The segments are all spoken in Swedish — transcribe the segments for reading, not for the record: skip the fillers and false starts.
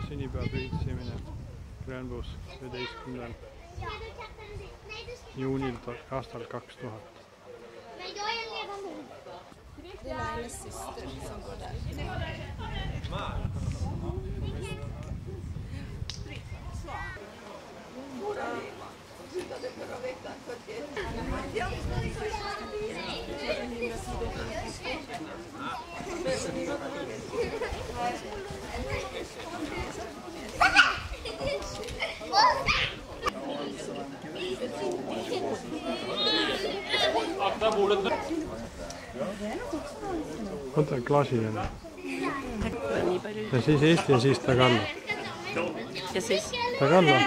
sünnipäevaüritusele Grönbos 11. juunil aastal 2000. Det är hennes syster som går där. Võta klaasile. Ja siis Eesti ja siis Tagallo. Ja siis? Tagallo.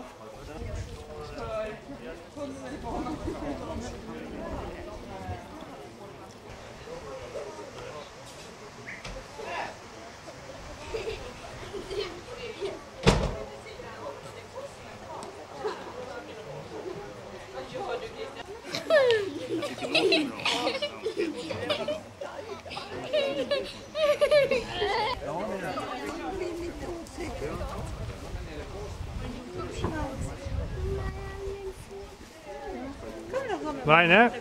Raine?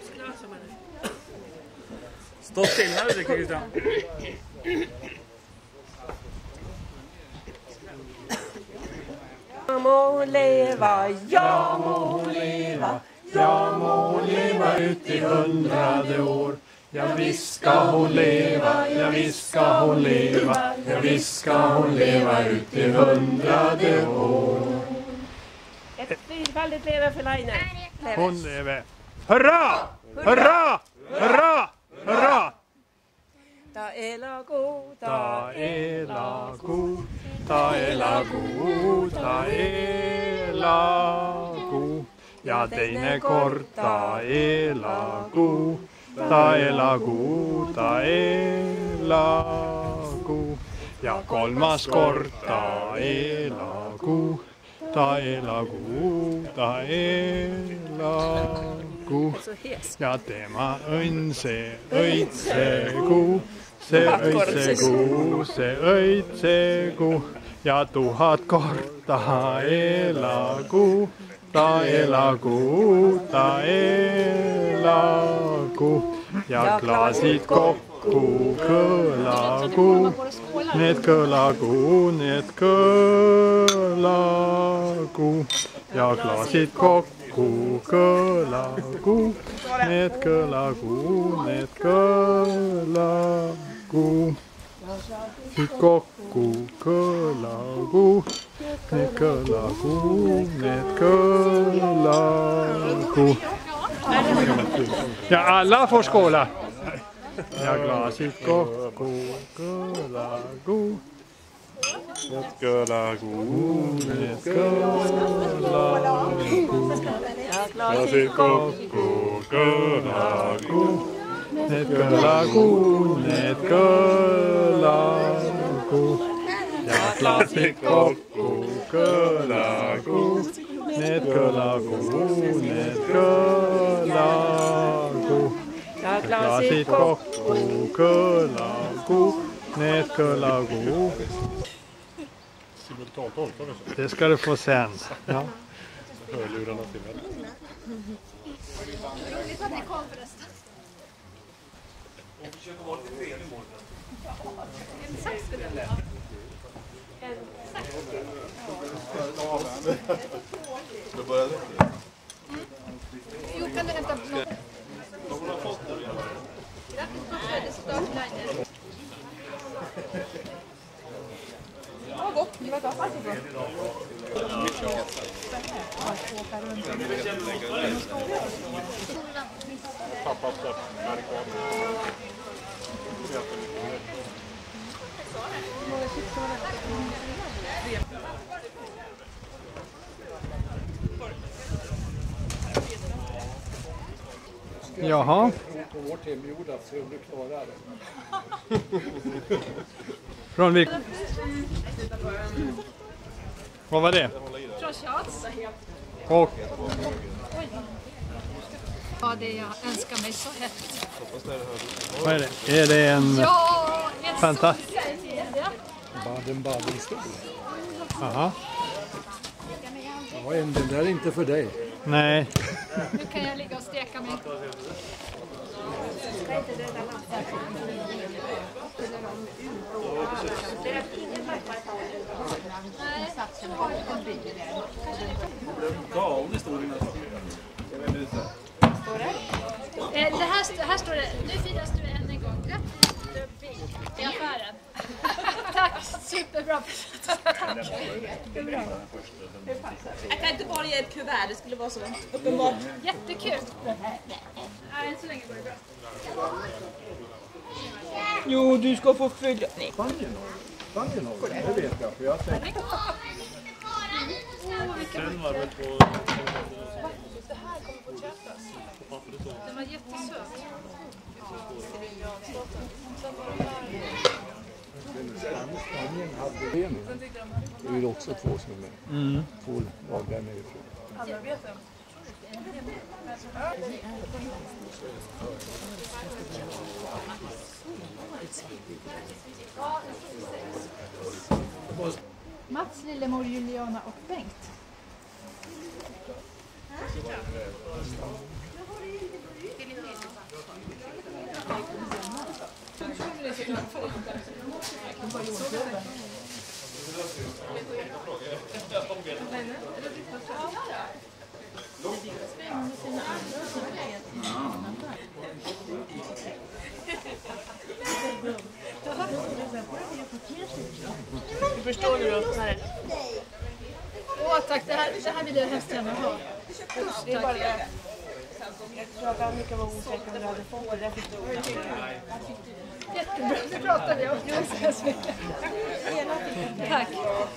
Stå still här lite, Christian. Jag må leva, jag må leva, jag må leva ut i 100 år. Ja, visst ska hon leva, ja, visst ska hon leva, ja, visst ska hon leva ut i 100 år. Ett fyrfaldigt lever för Laine. Hon lever. Hurra! Hurra! Hurra! Hurra! Ta är la god, ta är la god, ta är la god, ta är la god. Ja, teine kord ta är la god, ta är la god, ta är la god. Ja, kolmas kord ta är la god, ta är la god, ta är la god. Ja, tema õnn õitsegu, see õitsegu, see õitsegu. Ja 1000 kord ta elagu, ta elagu, ta elagu. Ja klaasid kokku kõlagu, need kõlagu, need kõlagu. Ja klaasid kokku kõlagu, need kõlagu, need kõlagu. Siit kokku kõlagu, need kõlagu, need kõlagu. Ja alla får skåla. Ja klaasid kokku kõlagu. Need kõlagu, need kõlagu. Klaasid kokku kõlagu. Need kõlagu, need kõlagu. Ja klaasid kokku kõlagu. Need kõlagu, need kõlagu. Ja klaasid kokku kõlagu. Need kõlagu. Det ska du få sen. Ja. Hörlurarna till mig. Roligt att ni kom förresten. Och försöker vara lite trevlig imorgon. En sax skulle jag ha. En sax. Då började det. Jo, kan du hämta något? Vad har fått det? Grattis på födelsedag, Laine. Ja, gott. Det var gott. Varsågod. Pappas märkvärd. Jaha. På vårt hemjord att se om du klarar det. Från vilken? Vad var det? Från Charles. Och Ja, det jag önskar mig så hett. vad är det? Är det en Ja, en fantastisk sån grej. Baden-Baden-stol. Aha. Ja, den där är inte för dig. Nej. Nu kan jag ligga och steka mig. Här står det, nu firas du än en gång. I affären. Tack, superbra. Tack. Jag kan inte bara ge ett kuvert, det skulle vara så uppenbart. Jättekul. Nej, så länge går det bra. Jo, du ska få följa. Nej. Spanien har det vet jag. För jag tänkte... Sen var det på... Den var jättesöt. Spanien hade förening. Det är ju också två som är med. Två var där nerifrån. Mats, Lillemor, Juliana och Bengt. Du förstår hur du öppnar det. Åh tack, det här vill jag hemskt gärna ha. Det är bara det. Jag tror att Annika var osäker om du hade fått det. Därför stod det. Jättebra, nu pratar vi om det. Tack.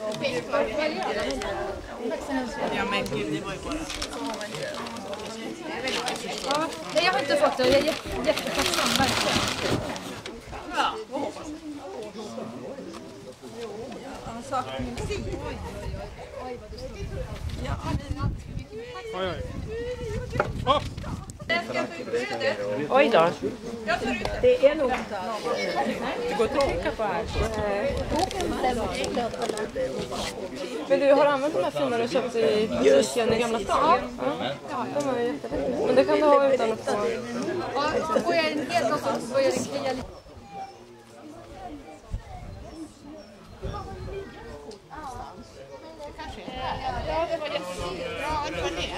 Tack så hemskt mycket. Ja men gud, det var ju bara... Ja, nej, jag har inte fått det. Jag är jättetacksam, verkligen. Ja, vad hoppas Oj, oj. Hopp! Oj då. Det är nog... Det går inte att trycka på här. Men du har använt de här fina du köpte i butiken i Gamla stan? Ja, de var ju jättefina. Men det kan du ha utan att få... Ja, får jag en hel dag så börjar det klia lite. Ja, det var jättebra. Det var det.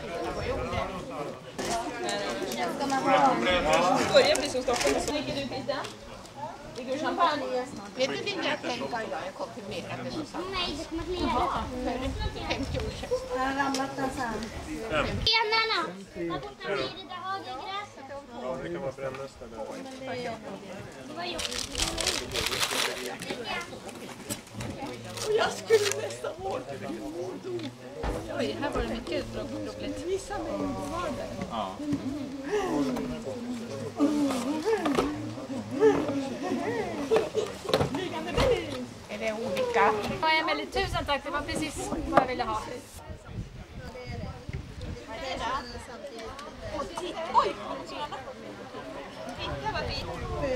Börjar bli som Stockholm. Ligger du i den? Ligger du champagne? Vet du vilka jag tänkte idag? Jag kom till mer än det som sagt. Nej, det kommer att leva. 50 år sedan. Jag har ramlat någonstans. Stenarna! Där borta blir det där höga gräset. Ja, det kan vara brännästa där. Det var jobbigt. Jag skulle nästan hårt. Oj, här var det mycket roligt. Vissa mig var det. Ja. Är det olika? Ja, Emelie, tusen tack. Det var precis vad jag ville ha. Oj! Titta vad fint.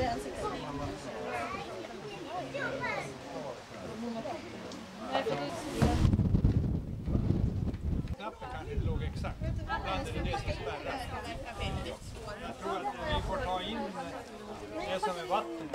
Knappen kanske inte låg exakt. Ibland är det det som spärrar. Jag tror att vi får ta in det som är vatten.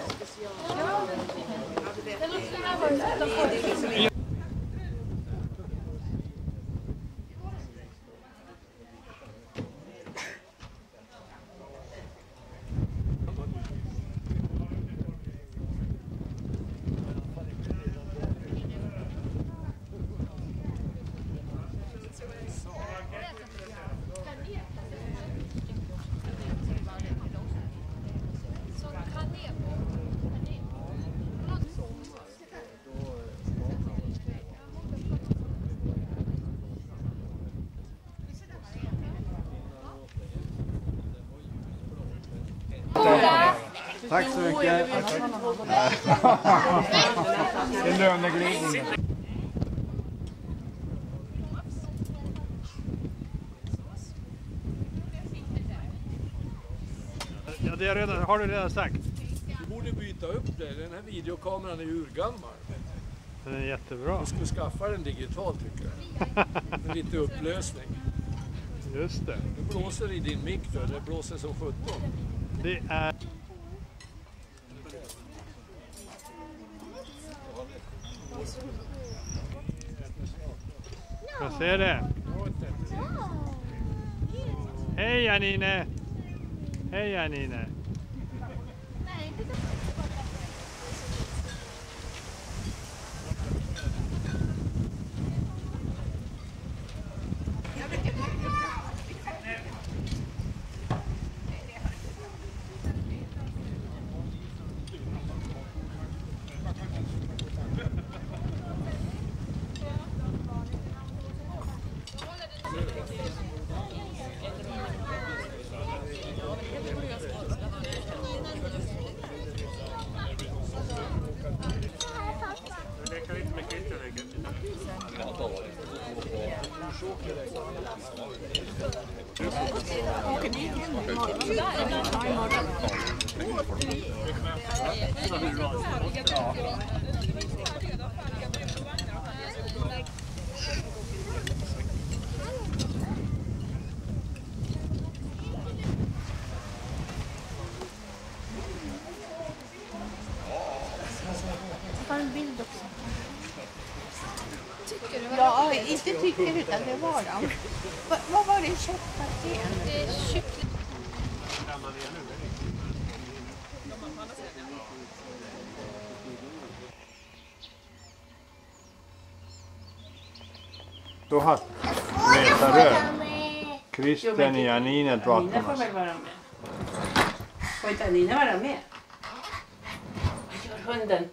Tack så mycket. En löneglidning. Ja, det är redan, har du redan sagt. Du borde byta upp det. Den här videokameran är urgammal. Den är jättebra. Du skulle skaffa den digital tycker jag. Med lite upplösning. Just det. Det blåser i din mick då, det blåser som 17. Det är... Jag ser det. Hej Janine! Hej Janine! En bild också. Ja, inte tycker utan det var de. Vad var det? Köttpaté? Det är kyckling. Då har Christian och Janine Anina får väl vara med. Får inte Anina vara med? Vad gör hunden?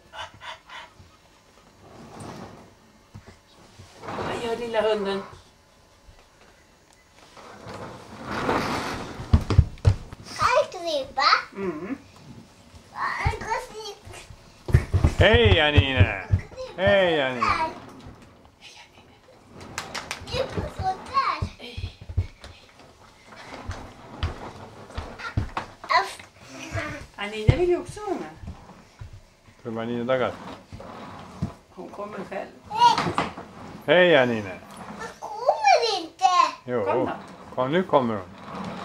Vad gör lilla hunden? Hej Kribba! Mm. Hej Janine! Hej Janine! Anina vill ju också vara med. För Janine dagar. Hon kommer själv. Hej Janine! Jag kommer inte! Jo, Kom då. kom, nu kommer hon.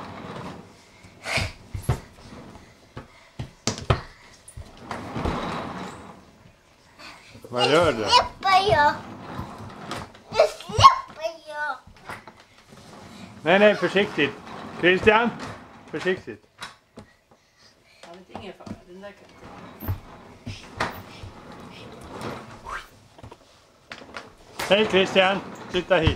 Vad gör du? Nu släpper jag! Nu släpper jag! Nej, försiktigt. Christian, försiktigt. Jag vet ingen fara. Den där kan... Hej Christian, titta hit.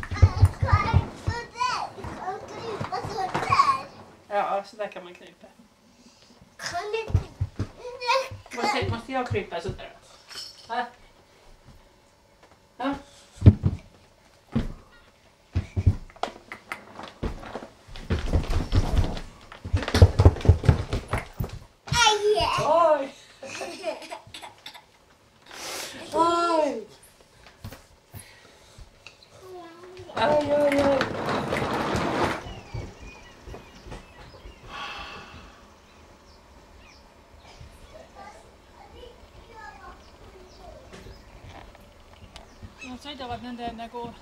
Ja, så där kan man krypa. Måste jag krypa så där? Ha? Ja. Oj! Oj! Oj, oj, oj. Jag tror inte att den där går.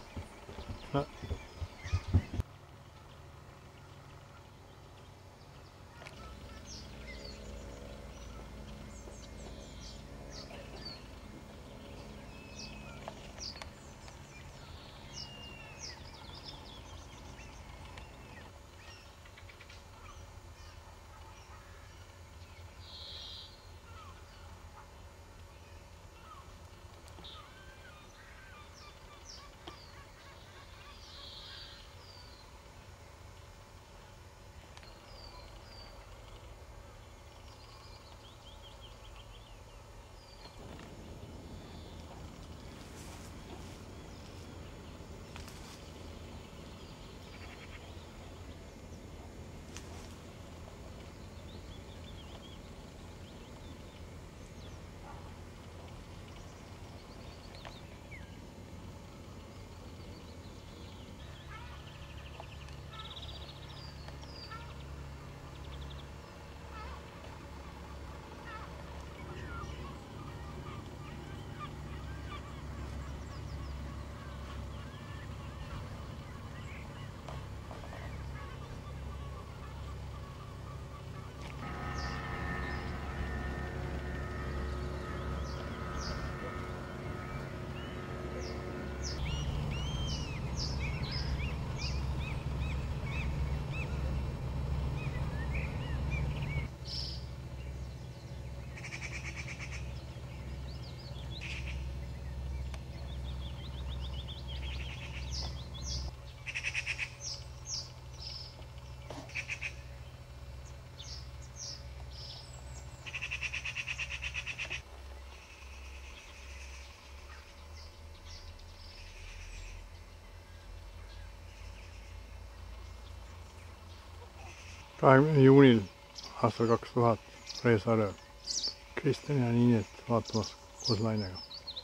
20. juunil aastal 2000 Reesaare Kristjan ja Niinet vaatamas koos nainega.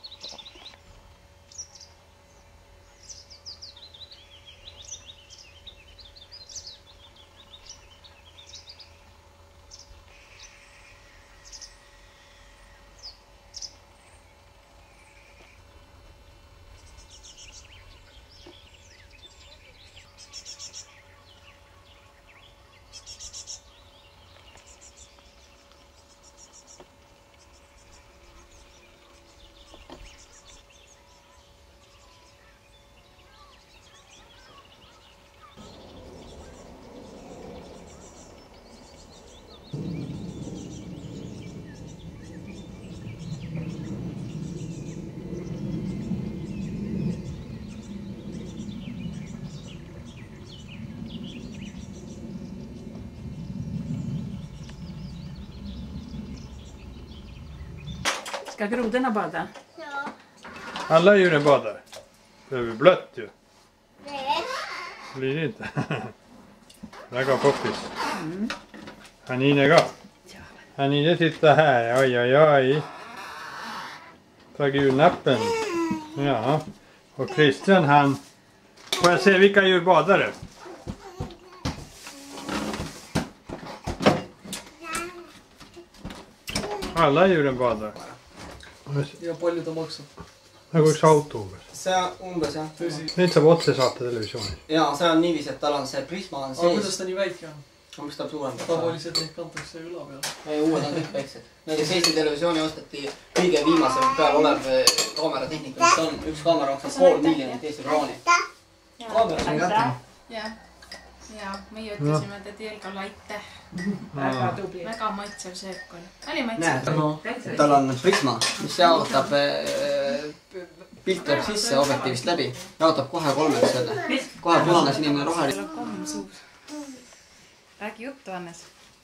Ska grodorna bada? Ja. Alla djuren badar. Det är ju blött ju. Nej. Blir det inte. Väga poppis. Hanine ka. Hanine tittar här. Oj, oj, oj. Tagit ur nappen. Ja. Och Christian han... Får jag se vilka djur badar det? Alla djuren badar. Ja paljud on maksa. Nagu üks auto umbes. See umbes jah. Neid saab otse saata televisioonis. Jaa, see on niiviisi, et tal on see prisma on Aga kuidas sees. ta nii väike on? Miks ta suurendab? Tavaliselt neid kantakse üla peale. Ei, uued on kõik väiksed. Näiteks Eesti Televisiooni ostati kõige viimase peal olev kaameratehnika, mis on üks kaamera maksab 500 000 Eesti krooni. Kaamera on kätte. Jah. Ja meie ütlesime, et Jelka laite. Väga tubli. Väga maitsev söök oli. Oli maitsev. Näed, tal on prisma, mis jaotab pilt läheb sisse objektiivist läbi. Jaotab kohe kolmeks selle. Kohe punane, sinine, roheline. Komm suus. Räägi juttu, Hannes.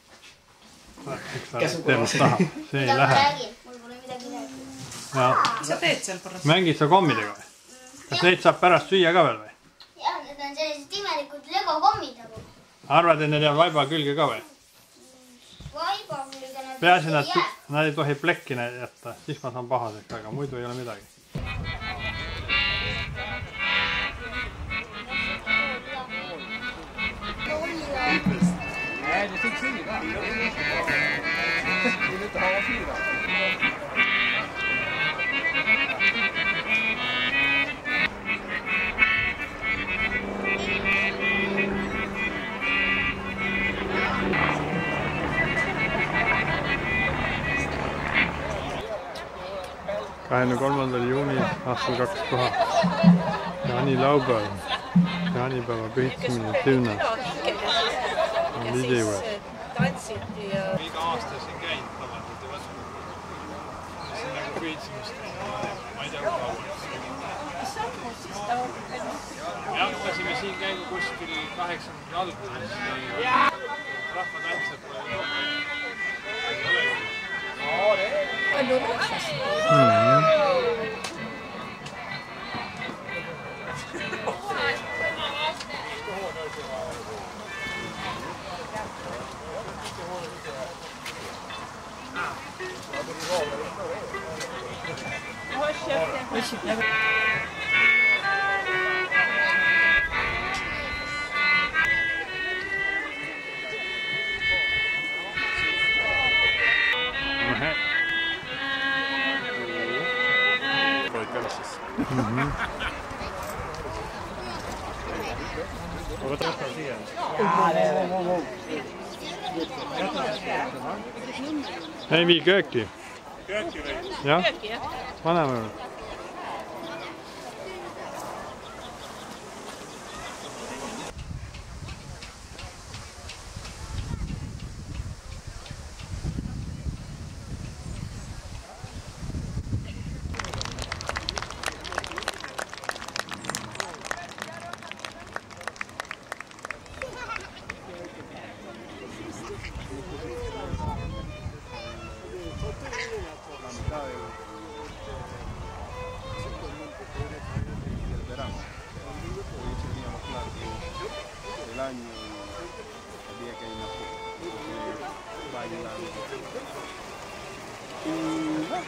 Tervist taha. See ei Mida ma lähe. räägin? Mul pole midagi rääkida. Ja. Sa teed seal korras? Mängid sa kommidega või? Kas neid saab pärast süüa ka veel või? Jah, need on sellised imelikud legokommid nagu. Arvad, et need jääb vaiba külge ka või? Vaiba külge nad Peaasi, ei jää. nad ei tohi plekki jätta. Siis ma saan pahaseks, aga muidu ei ole midagi. Nej, det fick 4. Vill inte ha 4. juunil aastal 2000. Jaanilaupäev. Jaanipäeva pühitsemine Tüvnas. Liidi juures. Tantsiti ja... Iga aasta siin käinud tavaliselt ja võtnud. See on nagu pühitsemist. Ma ei tea, kui kaua. Me hakkasime siin käigu kuskil 80 alguses. Rahva tantseb. Palju rahvas. Ei vii kööki. Kööki või? Jah, paneme veel.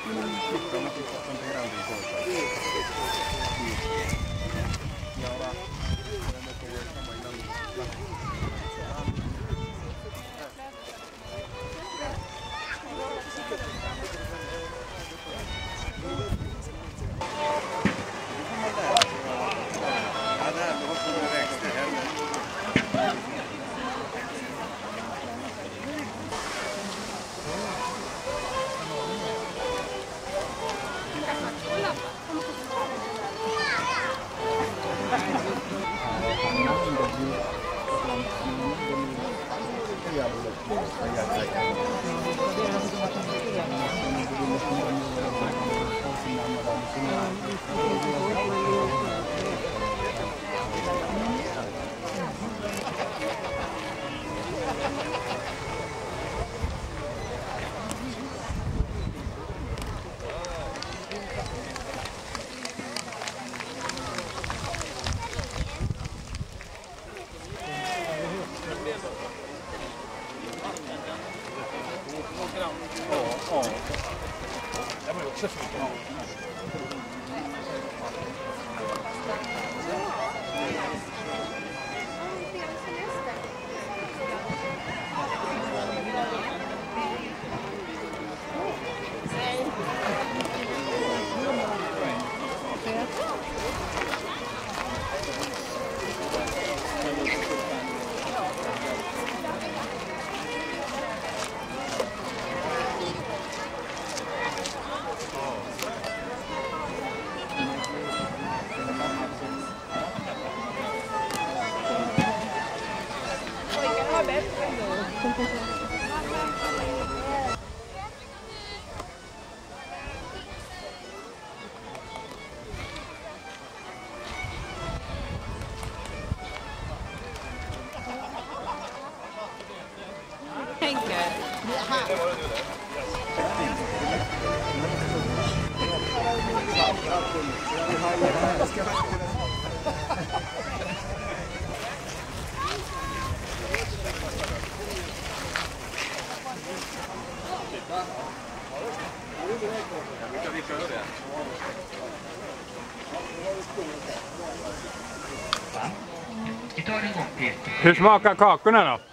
Hur smakar kakorna då?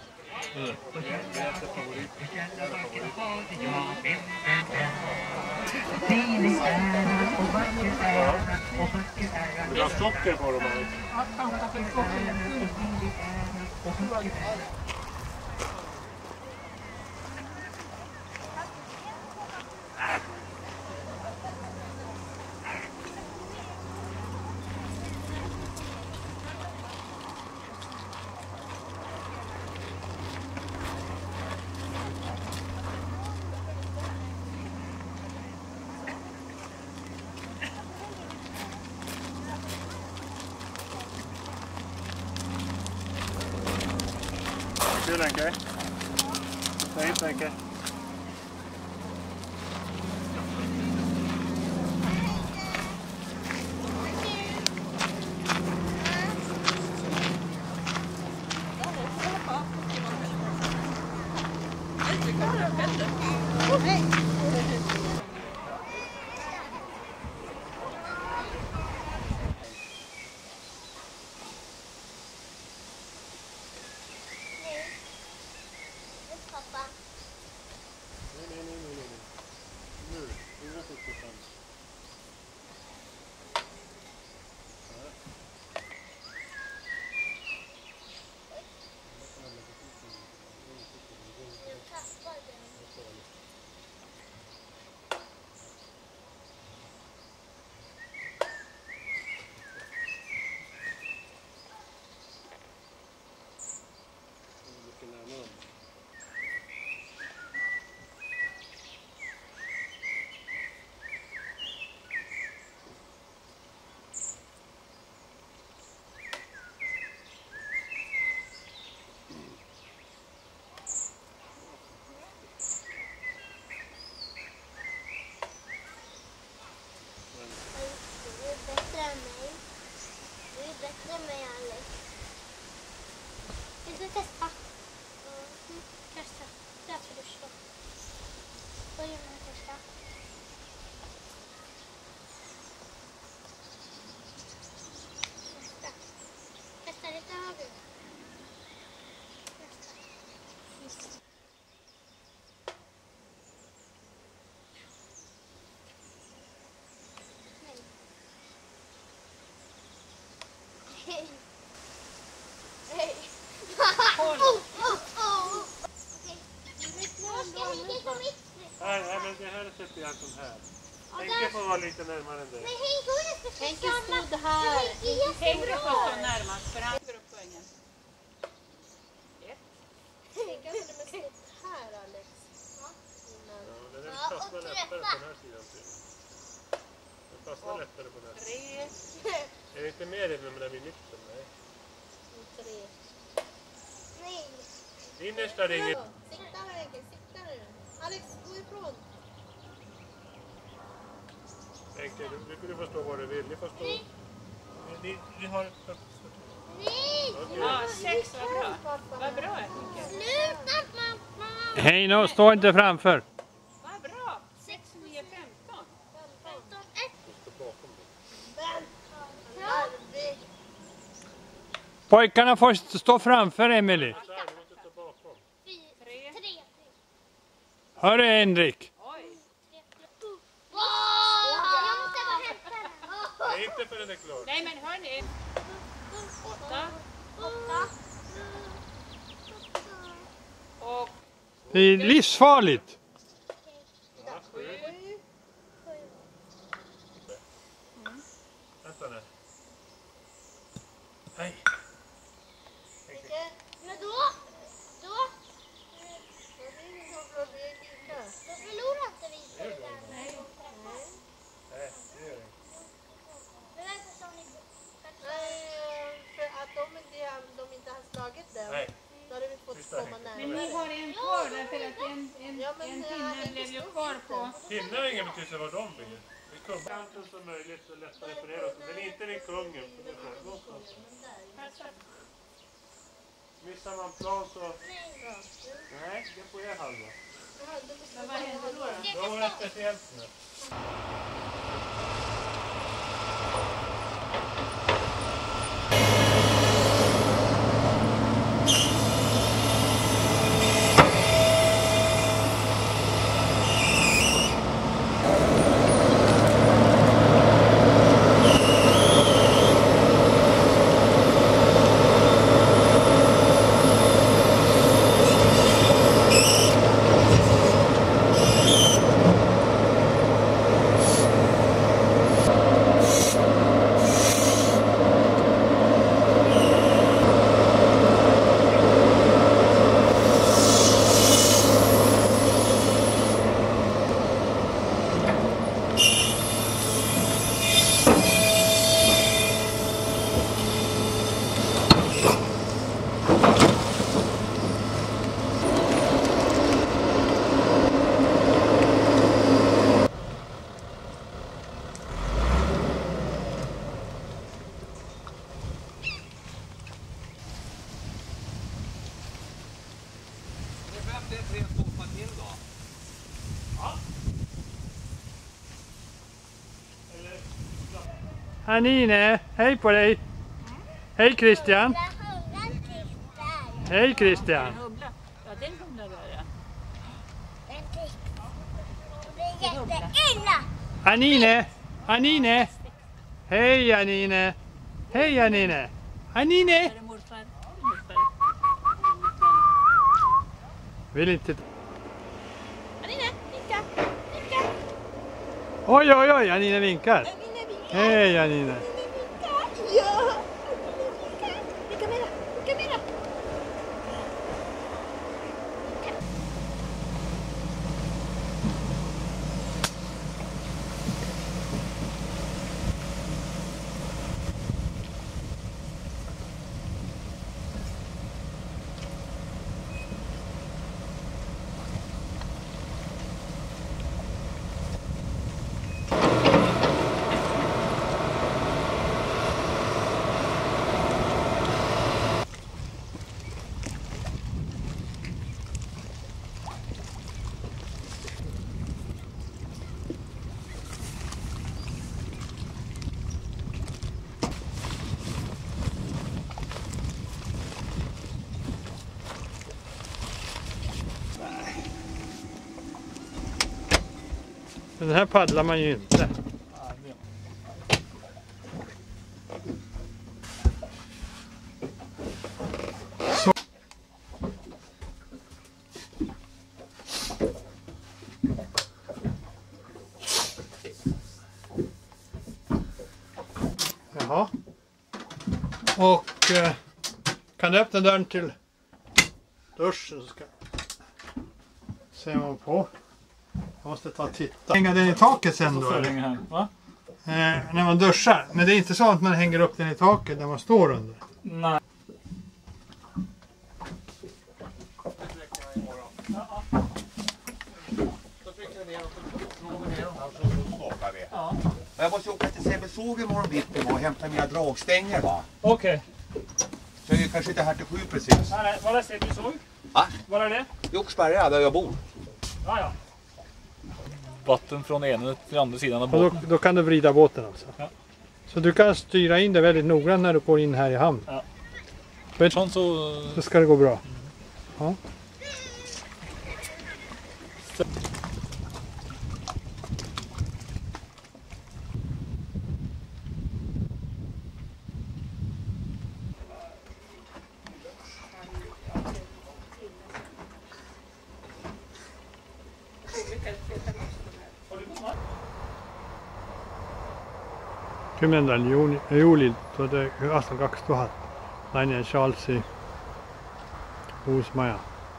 Du har socker på dem här. Kul Henke. Fint Henke. det här sätter jag sån här. Henke får vara lite närmare än dig. Henke stod här. Henke får stå närmast för han får upp poängen. Henke hade med snitt här, Alex. Ja, den fastnar lättare på den här sidan. Den fastnar lättare på den här sidan. 3. Är det inte mer än med den i mitten? Nej. 3. Nej. Innersta ringen. Sikta nu, Henke. Sikta nu. Alex, gå ifrån. Henke, du får stå vad du vill. Ni får stå. Ni har... Nej! Ja, 6 var bra. Vad bra, Henke. Sluta, mamma! Hej nu, stå inte framför. Vad bra. 6, 9, 15. 15-1. Pojkarna får stå framför, Emily. 3. Hörru, Henrik. Oj. Jag måste bara hämta den. Nej, inte förrän det är klart. Nej, men hörni. 8. Och Det är livsfarligt. 7. Vänta nu. Hej. Men då förlorar inte vi på det där. Nej, det gör det. Det verkar som ni... För att de inte har slagit den. Nej. Då hade vi fått komma Men närmare. ni har en kvar därför att en pinne blev ju kvar på. Pinnar har ingen betydelse vad de blir. Det är kungkanten som möjligt så lättare för er. Men inte vid kungen. Missar man plan så... Nej, det får jag halva. Men vad händer då? Då var det speciellt nu. Anine, hej på dig. Hej Christian. Hej Christian. Humla. Ja, den humla där ja. Det är jätteilla. Anine, Anine. Hej Anine. Hej Anine. Anine. Är det morfar? Morfar. Vill inte... Anine, vinka. Vinka. Oj, oj, oj, Anine vinkar. Anine vinkar. Hej Anine. Ja. Vinka mera. Vinka mera. Den här paddlar man ju inte. Så. Jaha. Och kan du öppna dörren till duschen så ska se man på. Jag måste ta och titta. Hänga den i taket sen då? Här, va? När man duschar. Men det är inte så att man hänger upp den i taket när man står under. Nej. Ja. Jag måste åka till Säbesåg imorgon bitti och hämta mina dragstänger, va? Okej. Så jag är kanske inte här till 7 precis. Nej, var är Säbesåg? Va? Var är det? I Oxberga, där jag bor. Ja. Vatten från ena till andra sidan av Och båten. då kan du vrida båten alltså. Ja. Så du kan styra in det väldigt noggrant när du går in här i hamn. Ja. Så ska det gå bra. Ja. Kümnendal juulil 2000 naine Charlesi uus maja.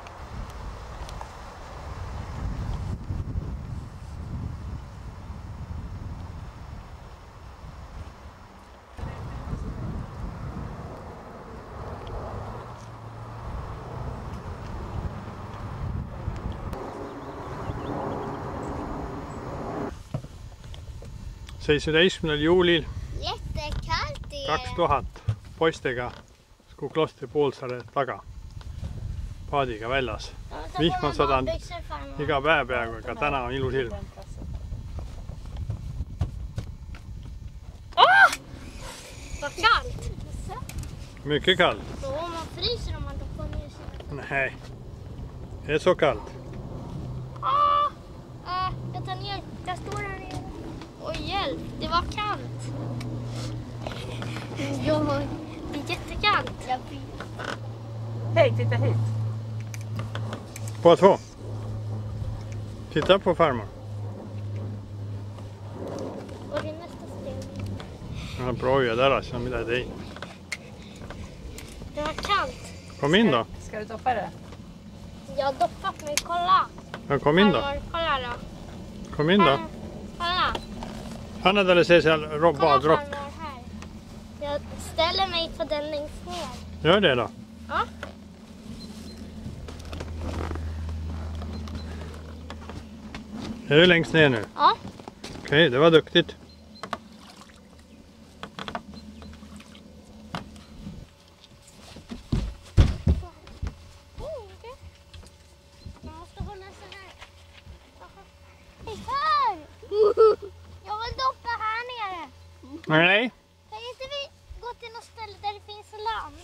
Juulil Jättekallt är det. 2000 poistega Kuklostri poolsaare taga paadiga väljas. Vihm on sadanud iga päev peaaegu, aga täna on ilus ilm. Vad kallt. Mycket kallt. Så man fryser om man då får ner sig. Nej, det är så kallt. Jag tar ner, jag står här nere. Oj, hjälp, det var kallt. Ja, det är jättekallt. Hej, titta hit. På två. Titta på farmor. Och det är nästa steg. Ja, bra ju där alltså, med det dig. Det var kallt. Kom in då. Ska du doppa det? Jag har doppat mig, kolla. Ja, kom in då. Farmor, kolla då. Kom in då. Kolla. Hanna tälle se siellä Kolla badrock. farmor här. Jag ställer mig på den längst ner. Gör det då. Ja. Är du längst ner nu? Ja. Okej, det var duktigt. Jag måste hålla så här. Hej, här! Jag vill doppa här nere. Nej. Kan inte vi gå till något ställe där det finns land?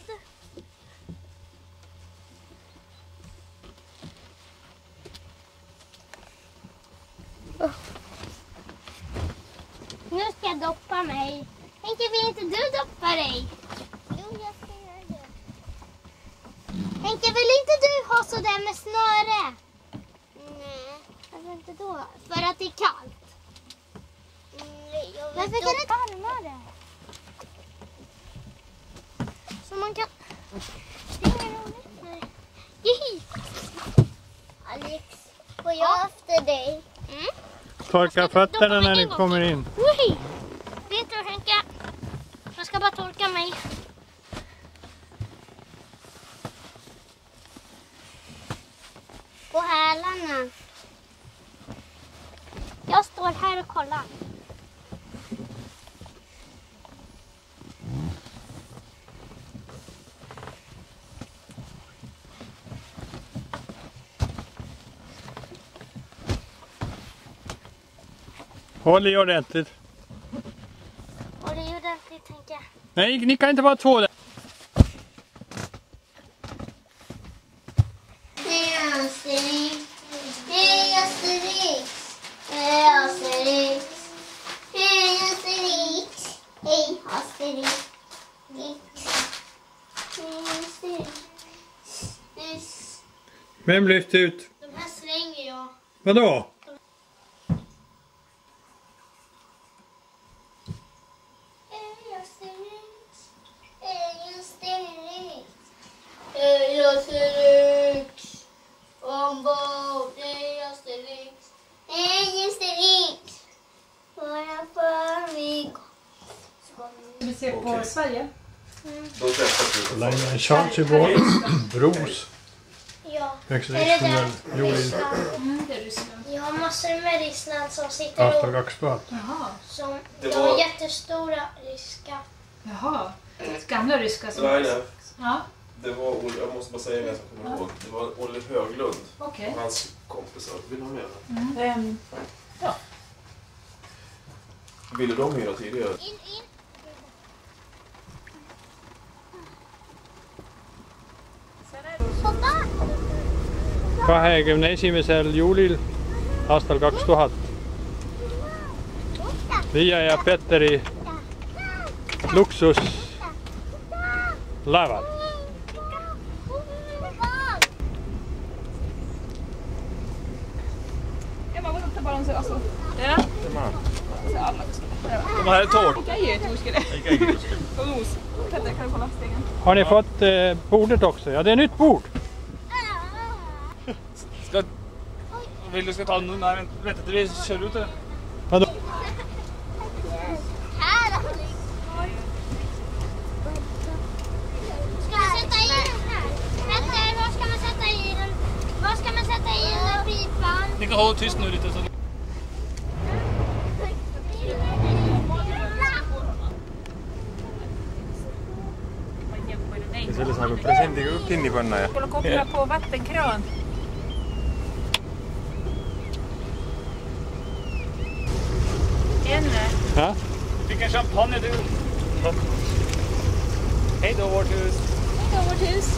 Nu ska jag doppa mig. Henke, vill inte du doppa dig? Jo, jag ska göra det. Henke, vill inte du ha sådär med snöre? Nej. Varför inte då? För att det är kallt. Nej, jag vill varför kan du inte varmare? Så man kan... Det är inget roligt. Nej. Alex, får jag efter dig? Mm. Torka fötterna när ni kommer in. Oj! Vet du Henke? Jag ska bara torka mig. På hälarna. Jag står här och kollar. Håll i ordentligt. Och det är ordentligt, tänker jag. Nej, ni kan inte vara två där. Hej Asterix! Hej Asterix! Hej Asterix! Hej Asterix! Hej Asterix! Hej Asterix! Vem lyfter ut? De här slänger jag. Vadå? Hej Asterix! se på Sverige. Då träffas vi. Länge Charlesborg, Ros, Ja. högsta Är det riksmål, där Jolin, Ryssland? Det är Ryssland. Jag har massor med Ryssland som sitter Astal och... Gaxbad. Jaha. Som, Det de var- är jättestora ryska. Jaha. Gamla ryska som... Nej. Ja, Det var Olle, jag måste bara säga det som jag kommer ihåg. Det var Olle Höglund okej. och hans kompisar. Vill du ha med det? Ja. Ville de hyra tidigare? In. Kahe gümnaasiumisel juulil aastal 2000 Liia ja Petteri luksuslaevad. Emma, voit ottaa paljon se asuu? Ja. Se alla. De här är tåg. Mikä ei ole uskele? Se on uusi. Petter kan kolla stegen. Har ni fått bordet också? Ja, det är nytt bord. Vill du ska ta nu? Nej, vänta till vi kör ut det. Vadå? Här har ni. Ska man sätta i den här? Petter, var ska man sätta i den? Var ska man sätta i den här pipan? Ni kan hålla tyst nu lite så. Selle saab presendiga kinni panna ja. Kuule, koppla på vattenkran. Enne. Ja? Vilken champagne du. Hej då vårt hus. Hej då, vårt hus.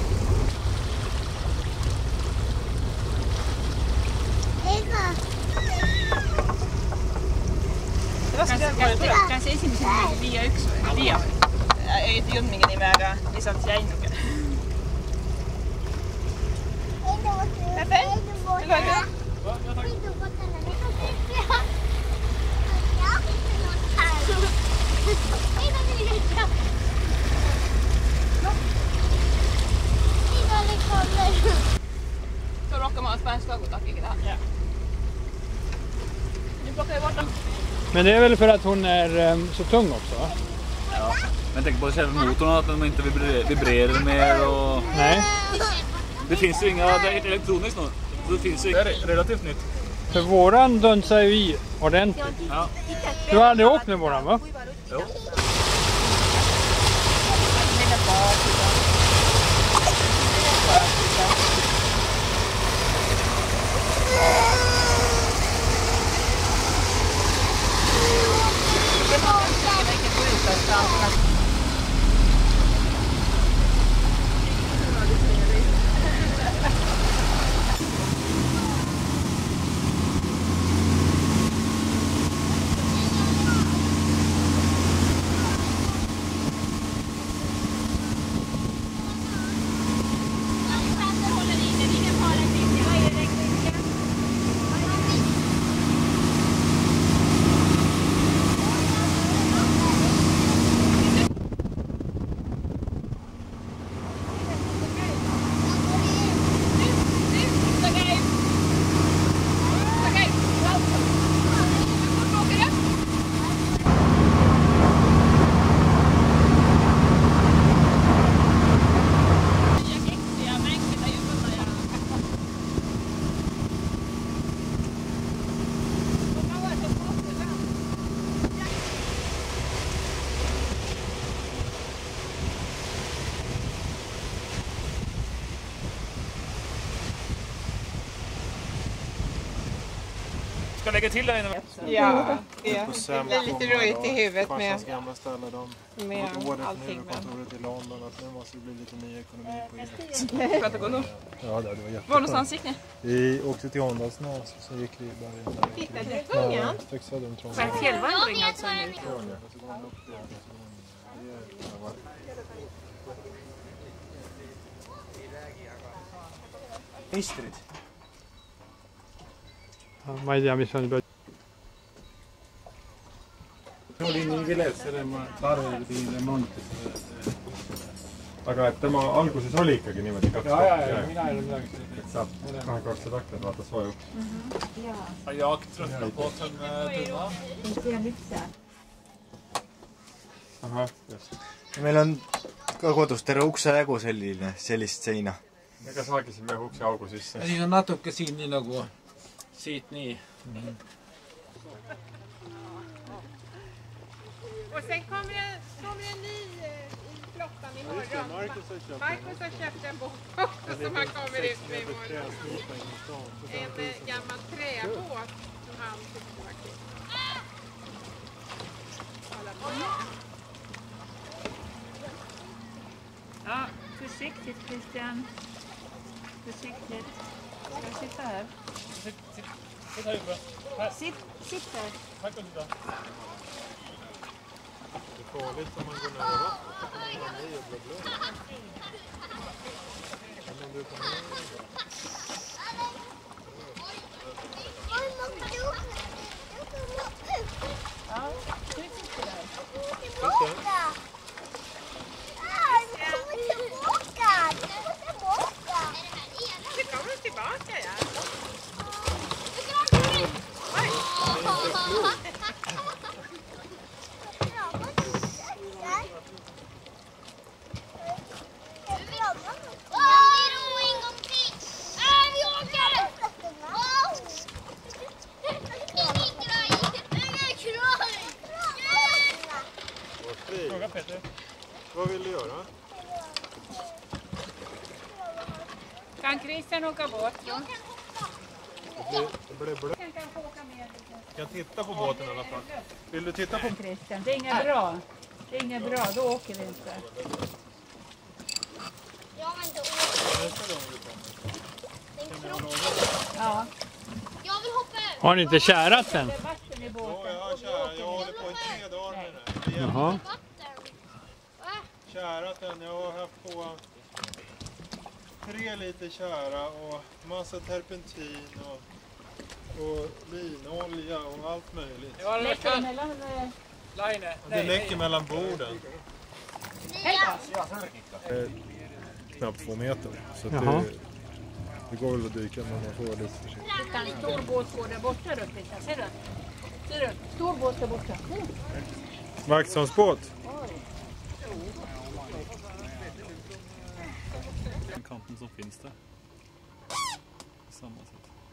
Käsi esimesena viia üks või? Viia või? Ei olnud mingi nimega, lihtsalt jäi niisugune. Petter, vil du ha det? Så råkar man spänna skaggotakikin tähän. Ja. Nu plockar vi bort dem. Men det är väl för att hon är så tung också, va? Ja, men tänk på själva motorn att de inte vibrerar mer och... Nej. Det finns ju inga, det är helt elektroniskt nu. Så det finns ju... Det är relativt nytt. För våran dunsar ju i ordentligt. Ja. Du har aldrig åkt med våran, va? Jo. Ska lägga till där inne? Ja, det blir lite röjt i huvudet med gamla ställe, de allting. kontoret i London att nu måste det bli lite ny ekonomi på er. För att det går nog. Ja, det var jättebra. Var någonstans gick ni? Vi åkte till Åndalsnäs och så gick vi i bergen där. Titta, det är ungen. Fixade en trång. Var det fjällvandring alltså nu? Istrid. Ma ei tea, mis on juba... oli nii vilets, selle ma Tarvel pidin remonti. Aga et tema alguses oli ikkagi niimoodi kaks Ja, mina ei ole midagi seda. et saab kahekordsed aknad, vaata soojub. Har jag tröttnat på att tömma tunna? Inte jag lyfta. ahah, just. Meil on ka kodus terve uksejagu sellist seina. Ega saagi siin meie ukseaugu sisse. Ja siin on natuke siin nii nagu siit nii. Och sen kommer en ny i flottan imorgon. Marcus har köpt en båt också som han kommer ut med imorgon. En gammal träbåt som han tyckte var kul. Ja, försiktigt Christian. Försiktigt. Ska jag sitta här? Sitt här uppe. Sitt här. Här kan du sitta. Det är farligt om man går nära vattnet. Då kommer man i och blir blöd. Men om du kommer ner... Ja, du sitter där. Nu kommer du tillbaka, ja. Fråga Peter. Vad vill du göra? Kan Christian åka båt? Ja. Det blir blöd. Jag titta på båten i alla fall. Vill du titta på... Christian, det är inget bra. Det är inget bra, då åker vi inte. Jag vill inte Ja. Jag vill hoppa ut. Har ni inte kärat den? Ja, jag har kärat. Jag håller på i 3 dagar med den. Jaha. Kärat den. Jag har haft på 3 liter kära och massa terpentin och linolja och allt möjligt. Ja, läcker mellan... Det läcker mellan borden. Knappt 2 meter. Så det går väl att dyka men man får lite försiktigt. En stor båt går där borta då, Christian. Ser du? Ser du? Stor båt där borta. Vaxholms båt. Den kanten som finns där. Samma sätt.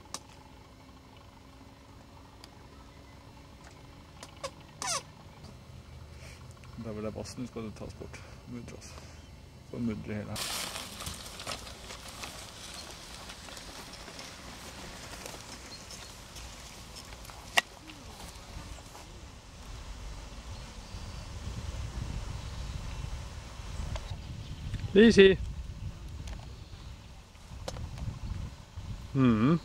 Där var det vassen ska det tas bort. Muddras. Så muddrar hela. Lisi. Mm.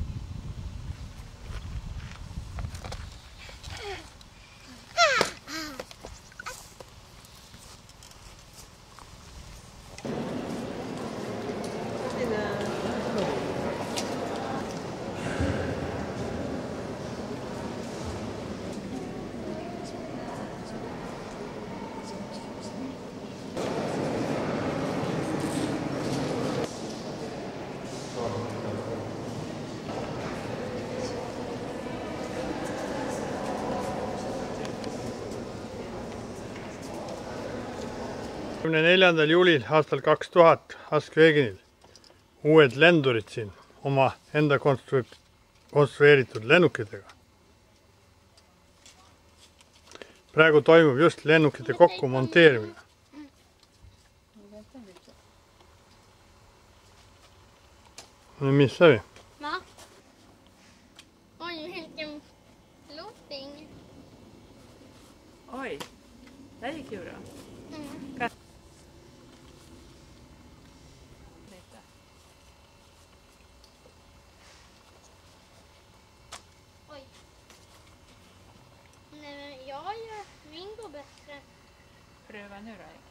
Juulil aastal 2000 Askvegenil uued lendurid siin oma enda konstrueeritud lennukitega. Praegu toimub just lennukite kokku monteerimine. Nu missar vi. Va? Oj, vilken looping. Oj, det gick ju bra. Oj. Nej, men jag gör Ringo bättre. Pröva nu då, Eke.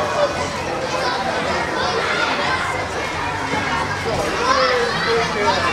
Ja.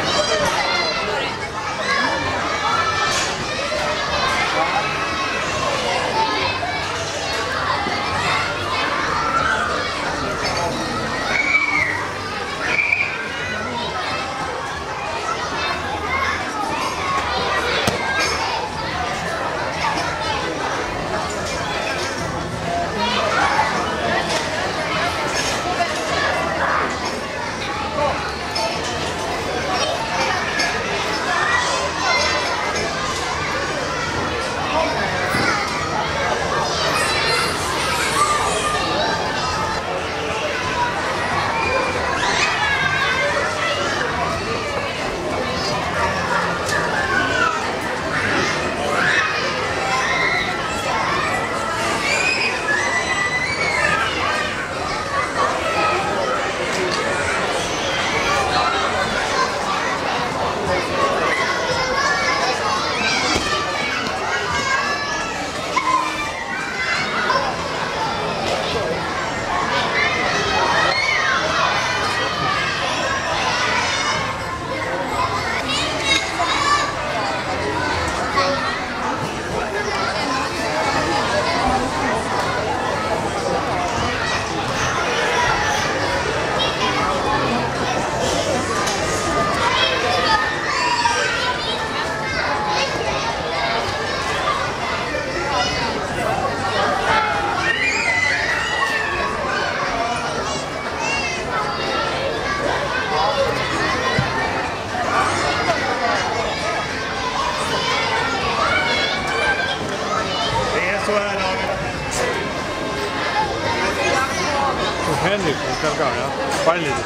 seal ka, jah? Pallid.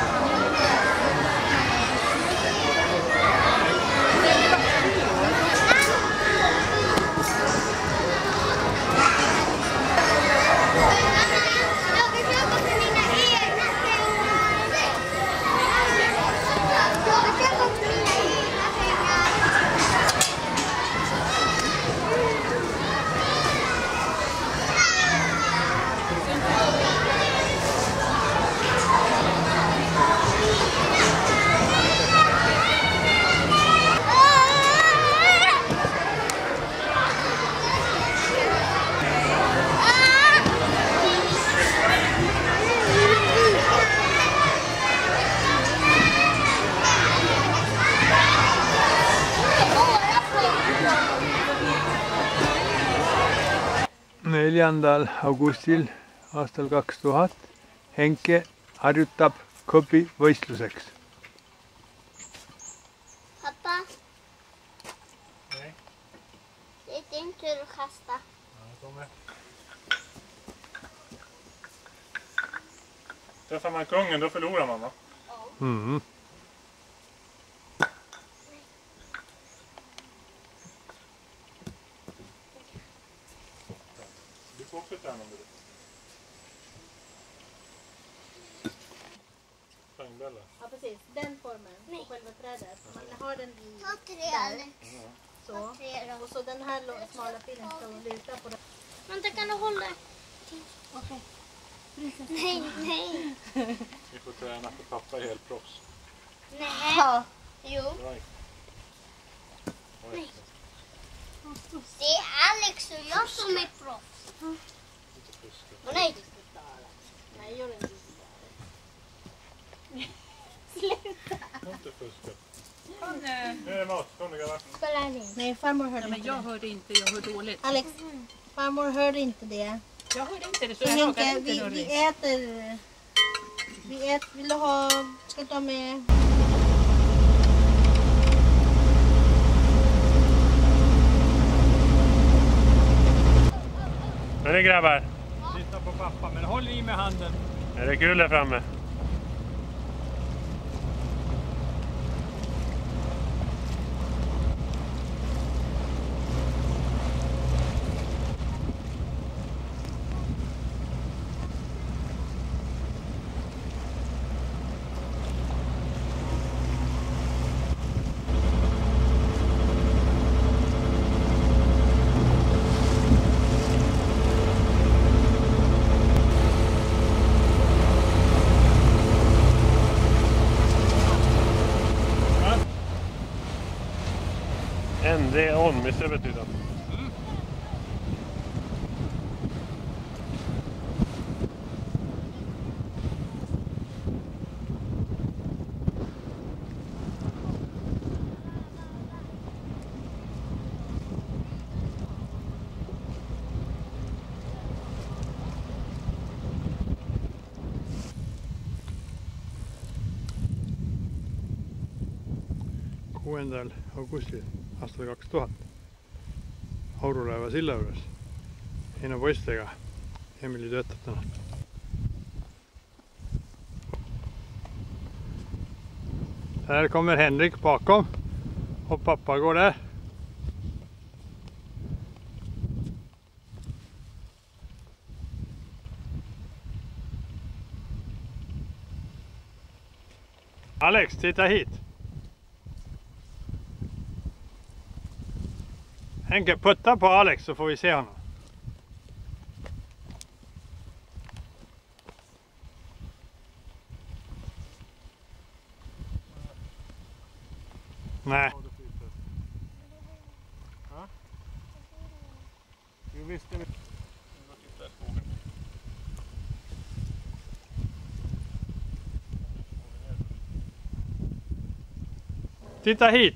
Neljandal augustil aastal 2000 Henke harjutab kõbi võistluseks. Pappa. Nej. Det är din tur att kasta. Träffar man kungen, då förlorar man, va? Mm. Du får också träna med det. Spangbälla. Ja, precis. Den formen på själva trädet. Man har den i Ta 3, Alex. Så. Och så den här smala pinnen ska luta på den. Men det kan du hålla. Okej. Nej, nej. Vi får träna för pappa är helt proffs. Nej. Ja. Jo. Right. Nej. Det är Alex och jag som är proffs. Nej. Nej, gör inte. Sluta. Inte fuska. Kom nu. Nu är det mat. Kom nu, grabbar. Nej, farmor hörde men jag hörde inte, jag hörde dåligt. Alex, farmor hörde inte det. Jag hörde inte det, så Så jag Henke, lagade inte vi äter... Vill du ha... Ska du ta med... Är det grabbar? Titta på pappa, men håll i med handen. Är det kul där framme? Endre on, mis see betyder? Augustil aastal 2000 Aurulaeva silla juures Heino poistega. Emily töötab täna. Här kommer Henrik bakom och pappa går där. Alex, titta hit. Henke, putta på Alex så får vi se honom. Nej. Jo, visst är det. Titta hit.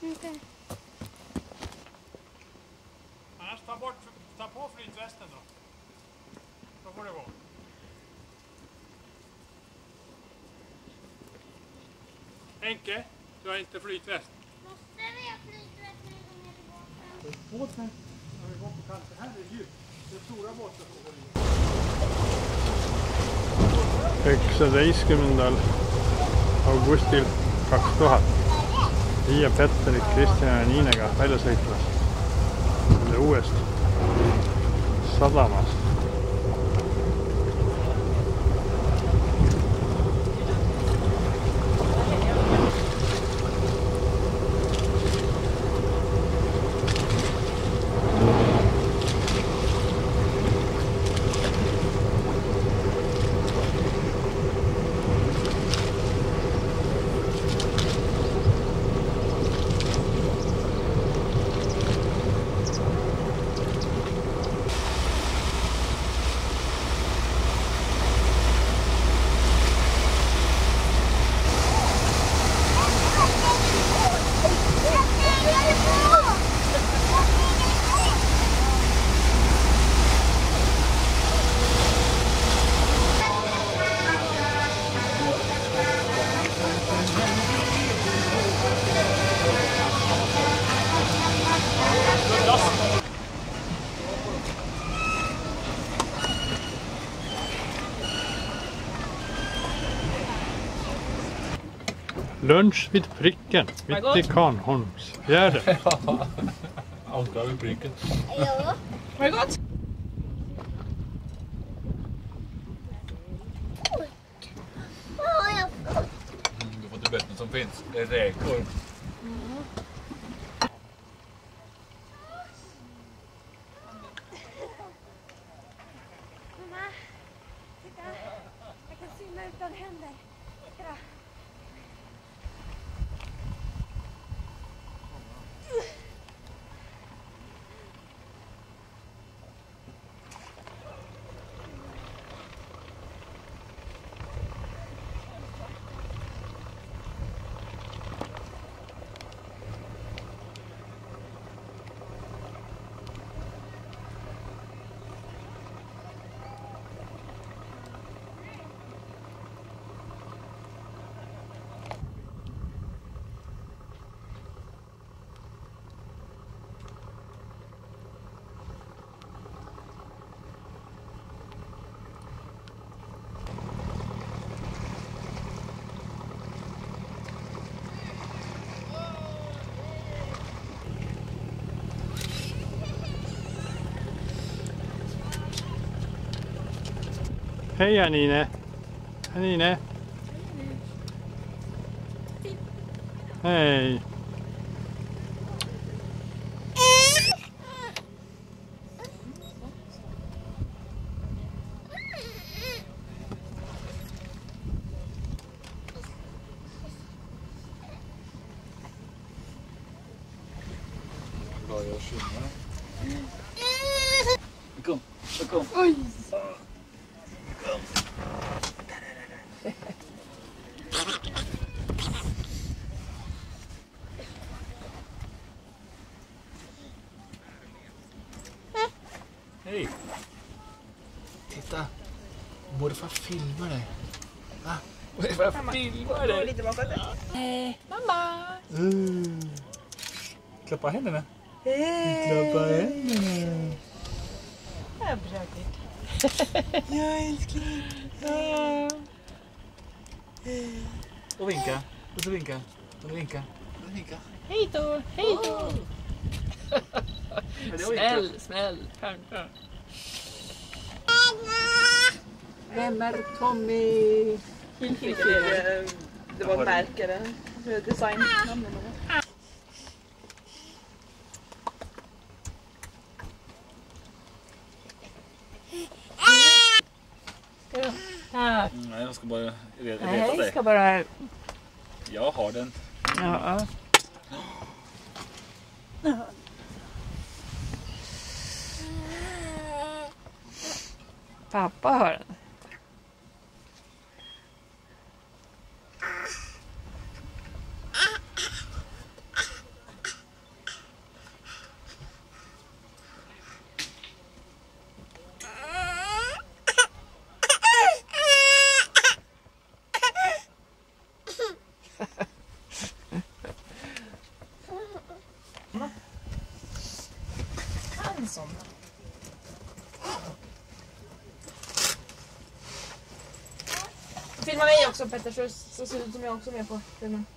Annars ta på flytvästen då. Då får det vara. Henke, du har inte flytväst. Måste vi ha flytväst när vi kommer tillbaka? Båten, när vi går på kanten här är det djupt. Det är stora båtar som går in. Eksadeiskemendal Augustil 2000 Pia Petteri Kristjan ja Niinaga välja sõitmas selle uuest sadamast. Lunch vid pricken, mitt i Karnholmsgärdet. Ankar vid pricken. Ja. Var det gott? Du får det bättre som finns. Det är räkor. Mamma, titta. Jag kan simma utan händer. Titta. Hej Anine! Anine! Hej! Bra jag sjunger. Kom, kom. Oj! Hej! Titta! Morfar filmar dig. Va? Morfar filmar dig. Lite bakåt. Mamma! Klappa händerna. Hej! Klappa händerna. Jag har försökt. Ja, älskling. Ja. Och vinka. Och så vinka. Och vinka. Och vinka. Hej då! Hej då! Smäll, smäll. Vem är Tommy? Det var ett märke, design. Tack. Nej, jag ska bara reta Nej, dig. jag ska bara... Jag har den. Ja. Pappa har den. sådana. Filma mig också Petter så ser det ut som jag också är med på filmen.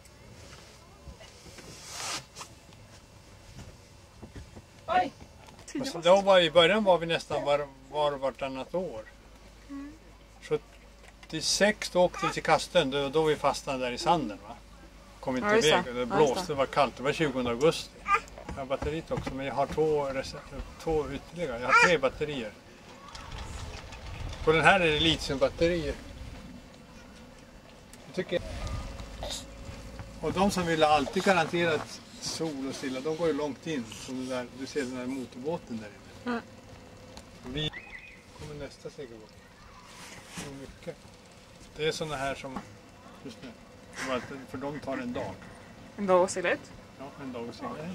Oj! Alltså, då var i början var vi nästan vartannat år. 76 då åkte vi till Kastön, då vi fastnade där i sanden va. Kom inte iväg, det blåste, det var kallt, det var 20 augusti. Jag har batteriet också men jag har två ytterligare, jag har 3 batterier. På den här är det litiumbatterier. Och de som vill ha alltid garanterat sol och stilla, de går ju långt in. Som där, du ser den här motorbåten där inne. Vi kommer nästa segelbåt. Så mycket. Det är sådana här som, just nu, för de tar en dag. En dag att segla ut? Ja, en dag att segla in.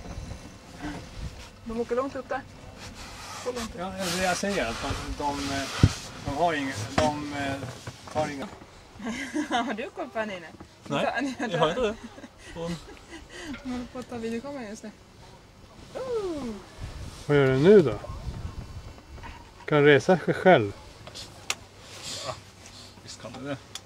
De åker långt upp där. Ja, det jag säger att de har inga, de tar inga. Har du koll på Anine? Nej, jag har inte det. Hon håller på att ta videokameran just nu. Vad gör du nu då? Kan resa sig själv? Ja, visst kan du det.